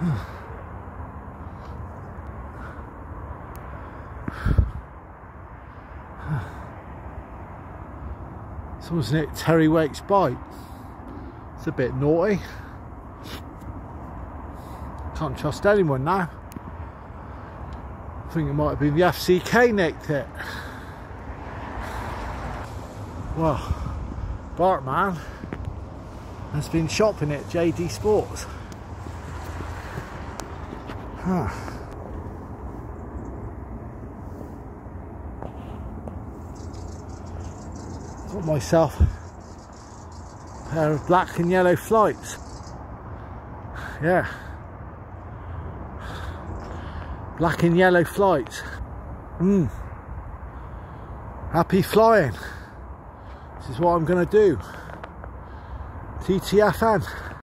So wasn't it Terry Wake's bike? It's a bit naughty. Can't trust anyone now. I think it might have been the FCK nicked it. Well, Bartman has been shopping at JD Sports. Got myself a pair of black and yellow flights. Yeah. Black and yellow flights. Happy flying. This is what I'm going to do. TTFN.